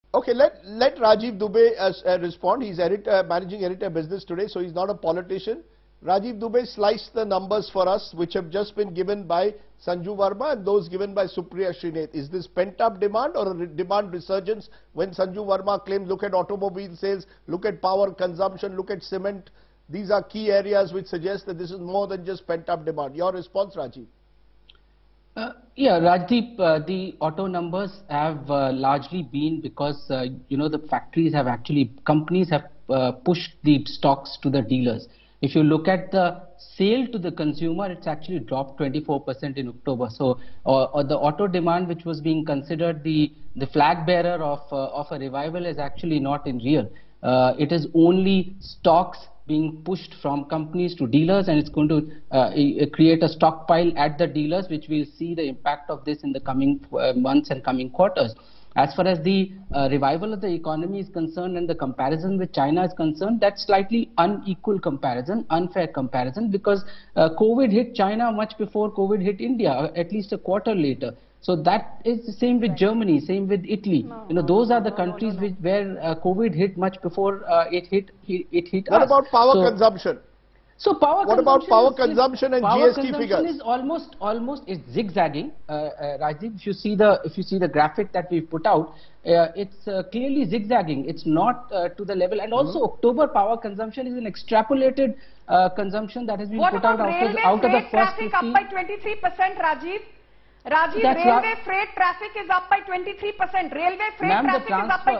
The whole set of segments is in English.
Okay, let Rajiv Dubey respond. He's managing editor business today, so he's not a politician. Rajiv Dubey, slice the numbers for us, which have just been given by Sanju Verma and those given by Supriya Srinath. Is this pent-up demand or a demand resurgence when Sanju Verma claims, look at automobile sales, look at power consumption, look at cement. These are key areas which suggest that this is more than just pent-up demand. Your response, Rajiv? Yeah, Rajdeep, the auto numbers have largely been because, the factories have companies have pushed the stocks to the dealers. If you look at the sale to the consumer, it's actually dropped 24% in October. So, the auto demand, which was being considered the flag bearer of a revival, is actually not in real. It is only stocks being pushed from companies to dealers, and it's going to create a stockpile at the dealers, which we'll see the impact of this in the coming months and coming quarters. As far as the revival of the economy is concerned and the comparison with China is concerned, that's slightly unequal comparison, unfair comparison, because COVID hit China much before COVID hit India, at least a quarter later. So that is the same with Germany, same with Italy. Those are the countries where COVID hit much before it hit What us. about power consumption? So what about power consumption and GST figures? Power consumption is almost it's zigzagging. Rajiv, if you see the graphic that we've put out, it's clearly zigzagging. It's not to the level. And also October power consumption is an extrapolated consumption that has been put out out of the first 50. Up by 23%, Rajiv. Railway freight traffic is up by 23%. Railway freight traffic is up by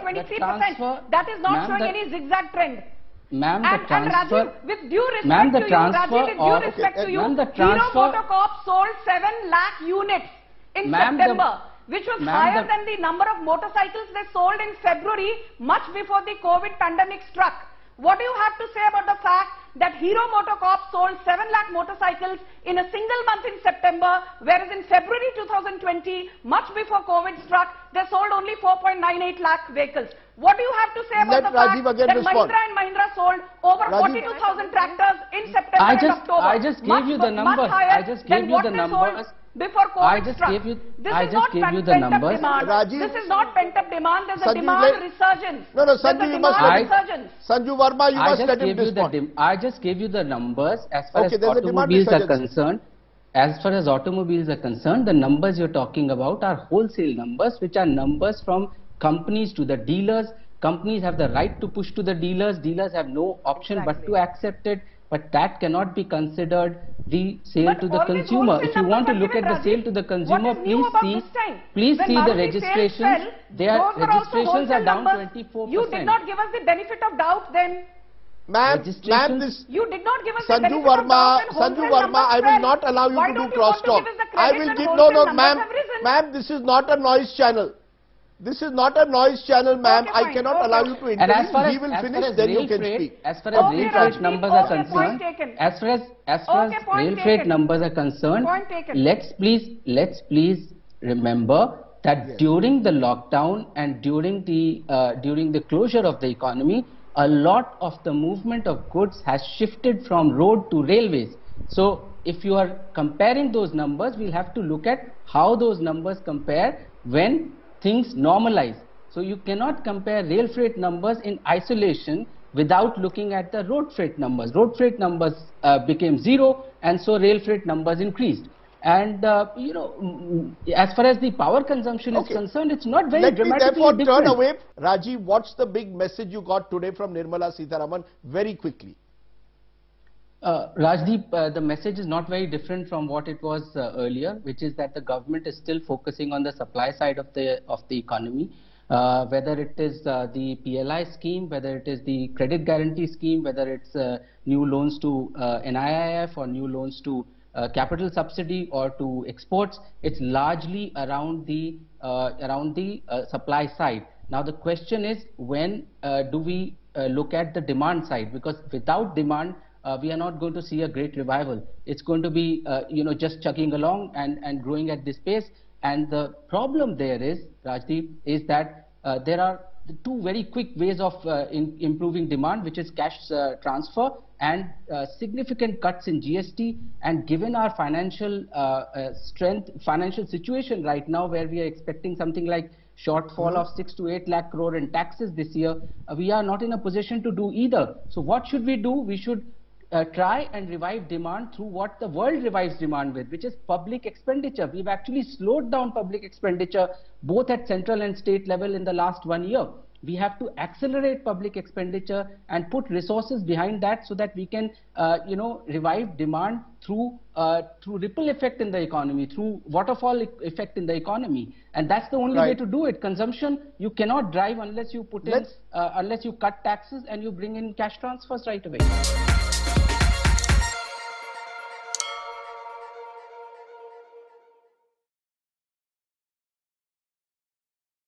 23%. That is not showing any zigzag trend. Ma'am, the transfer. Rajiv, with due respect to you, Rajiv, with due respect to you, Hero MotoCorp sold 7 lakh units in September, which was higher than the number of motorcycles they sold in February, much before the COVID pandemic struck. What do you have to say about the fact that Hero MotoCorp sold 7 lakh motorcycles in a single month in September, whereas in February 2020, much before COVID struck, they sold only 4.98 lakh vehicles? What do you have to say about the fact that Mahindra and Mahindra sold over 42,000 tractors in September and October? I just gave you the numbers. I just gave you the numbers. Before COVID struck. I just gave you the numbers. This is not pent-up demand. There's a demand resurgence. No, Sanju, you must Sanju Verma, you must let him respond. I just gave you the numbers as far as automobiles are concerned. As far as automobiles are concerned, the numbers you're talking about are wholesale numbers, which are numbers from companies to the dealers. Companies have the right to push to the dealers. Dealers have no option but to accept it. But that cannot be considered the sale to the consumer. If you want to look at the sale to the consumer, please see the registrations. Registrations are down 24%. You did not give us the benefit of doubt then. Ma'am, you did not give us the benefit of doubt. Sanju Verma, I will not allow you to do crosstalk. I will give ma'am, this is not a noise channel. This is not a noise channel, ma'am. I cannot allow you to intervene. He will finish, then you can speak. As far as rail freight numbers are concerned, as far as rail freight numbers are concerned, let's please remember that during the lockdown and during the closure of the economy, a lot of the movement of goods has shifted from road to railways. So if you are comparing those numbers, we'll have to look at how those numbers compare when things normalize. So you cannot compare rail freight numbers in isolation without looking at the road freight numbers. Road freight numbers became zero, and so rail freight numbers increased. And as far as the power consumption is concerned, it's not very dramatically different. Turn away. Rajiv, what's the big message you got today from Nirmala Sitharaman? Very quickly. Rajdeep, the message is not very different from what it was earlier, which is that the government is still focusing on the supply side of the economy, whether it is the PLI scheme, whether it is the credit guarantee scheme, whether it's new loans to NIIF or new loans to capital subsidy or to exports. It's largely around the supply side. Now the question is, when do we look at the demand side? Because without demand, we are not going to see a great revival. It's going to be, just chugging along and growing at this pace. And the problem there is, Rajdeep, is that there are two very quick ways of improving demand, which is cash transfer and significant cuts in GST. And given our financial financial situation right now, where we are expecting something like shortfall of 6 to 8 lakh crore in taxes this year. We are not in a position to do either. So what should we do? We should try and revive demand through what the world revives demand with, which is public expenditure. We've actually slowed down public expenditure both at central and state level in the last 1 year. We have to accelerate public expenditure and put resources behind that so that we can, revive demand through ripple effect in the economy, through waterfall effect in the economy, and that's the only way to do it. Consumption you cannot drive unless you put in, unless you cut taxes and you bring in cash transfers right away.